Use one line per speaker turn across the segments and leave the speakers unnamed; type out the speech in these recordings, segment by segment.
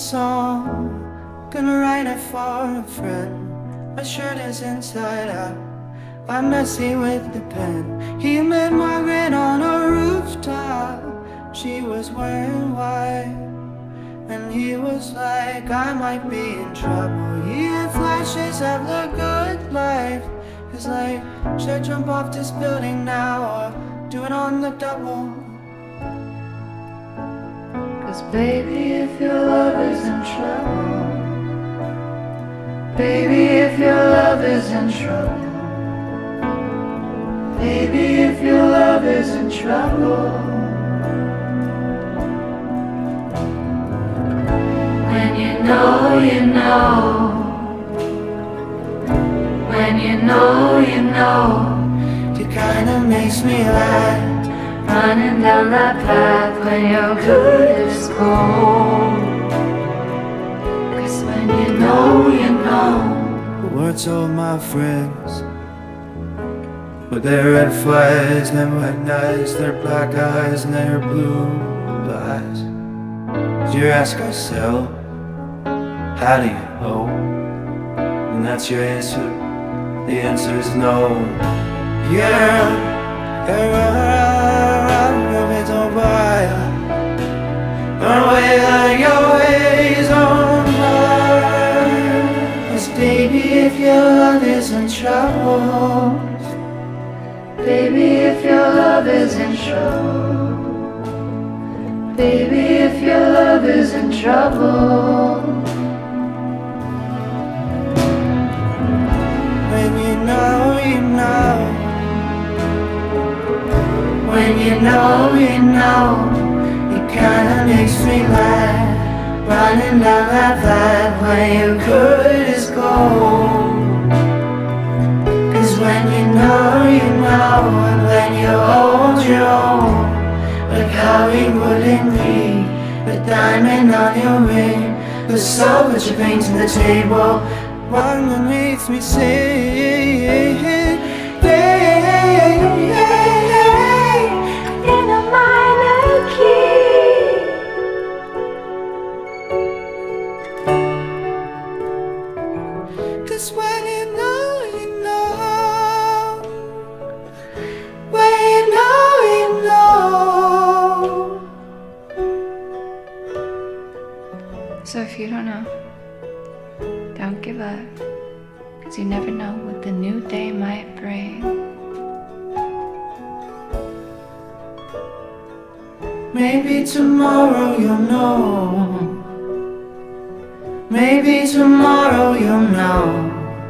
song, gonna write it for a friend. My shirt is inside out, I'm messy with the pen. He met Margaret on a rooftop, she was wearing white, and he was like, I might be in trouble. He had flashes of the good life. He's like, should I jump off this building now or do it on the double? Cause baby, if your love is in trouble, baby, if your love is in trouble, baby, if your love is in trouble, when you know, you know, when you know, you know, it kinda makes me laugh. Running down that path when your good is cold. Cause when you know, you know. The words of my friends, with their red flags, their white nights, their black eyes, and their blue eyes. Did you ask yourself, how do you know? And that's your answer, the answer is no. Yeah. Run away like your ways on mine. Cause baby, if your love is in trouble, baby, if your love is in trouble, baby, if your love is in trouble, when you know, you know, when you know, you know, it kinda makes me laugh. Running down that path when your good is gold. Cause when you know, you know, and when you hold your own, like how it wouldn't be the diamond on your ring, the soul that you bring to the table, one that makes me sing. Cause when you know, you know, when you know, you know. So if you don't know, don't give up, cause you never know what the new day might bring. Maybe tomorrow you'll know. Maybe tomorrow you'll know.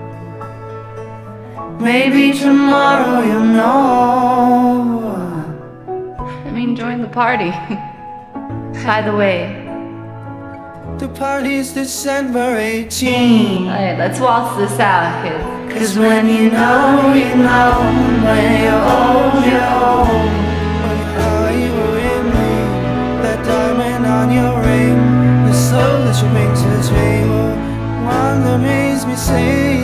Maybe tomorrow you'll know. I mean, join the party. By the way, the party's December 18. Alright, let's waltz this out, kids. Cause when you know, you know, when you're old, you're old. How you were in me, that diamond on your ring, the soul that you bring to the table, one that makes me say